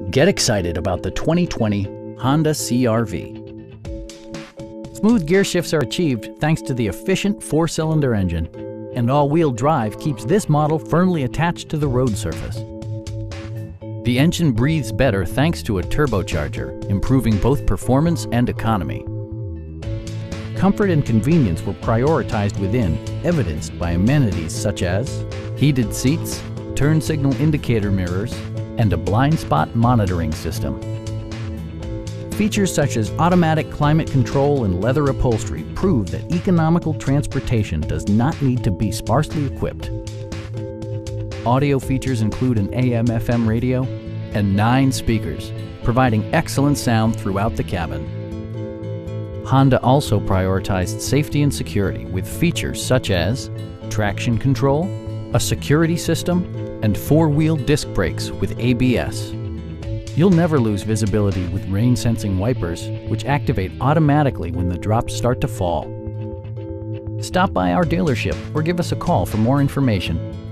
Get excited about the 2020 Honda CR-V. Smooth gear shifts are achieved thanks to the efficient 4-cylinder engine, and all-wheel drive keeps this model firmly attached to the road surface. The engine breathes better thanks to a turbocharger, improving both performance and economy. Comfort and convenience were prioritized within, evidenced by amenities such as heated seats, turn signal indicator mirrors, and a blind spot monitoring system. Features such as automatic climate control and leather upholstery prove that economical transportation does not need to be sparsely equipped. Audio features include an AM/FM radio and 9 speakers, providing excellent sound throughout the cabin. Honda also prioritized safety and security with features such as traction control, a security system, and 4-wheel disc brakes with ABS. You'll never lose visibility with rain-sensing wipers, which activate automatically when the drops start to fall. Stop by our dealership or give us a call for more information.